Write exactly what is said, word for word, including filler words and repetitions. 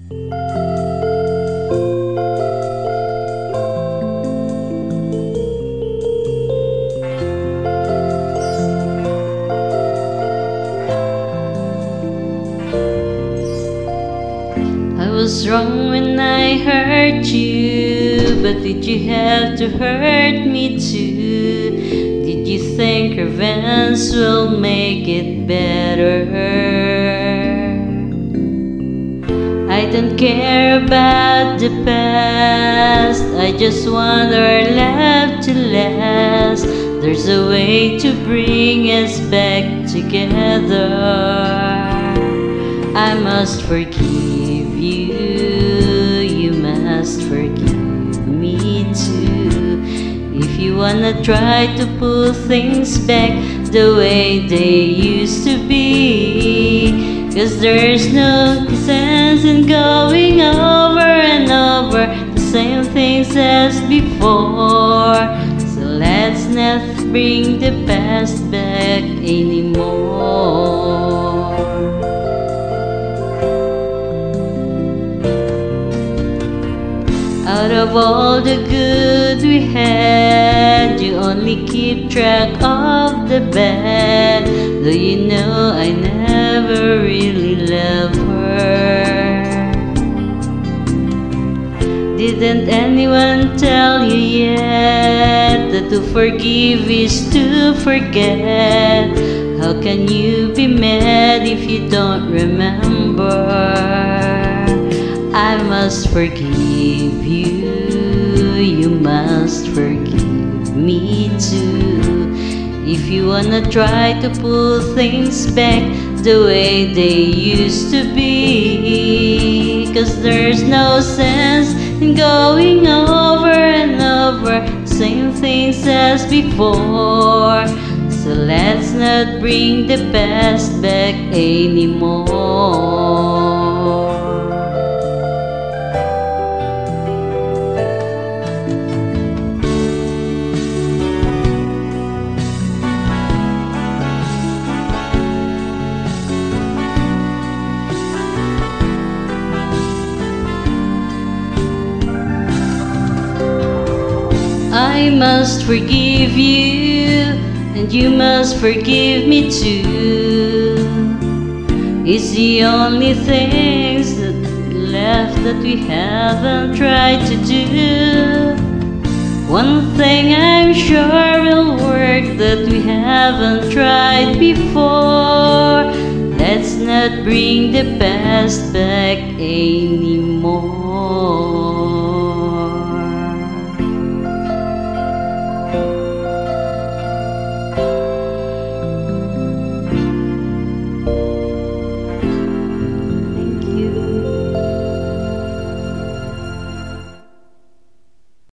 I was wrong when I hurt you, but did you have to hurt me too? Did you think revenge will make it better? I don't care about the past, I just want our love to last. There's a way to bring us back together. I must forgive you, you must forgive me too. If you wanna try to put things back the way they used to be, 'cause there's no sense in going over and over the same things as before. So let's not bring the past back anymore. Out of all the good we had, you only keep track of the bad. Though you know I never really loved her. Didn't anyone tell you yet that to forgive is to forget? How can you be mad if you don't remember? I must forgive you, you must forgive me too. If you wanna try to pull things back the way they used to be, 'cause there's no sense in going over and over the same things as before. So let's not bring the past back anymore. I must forgive you, and you must forgive me too. It's the only things that left that we haven't tried to do. One thing I'm sure will work that we haven't tried before. Let's not bring the past back anymore.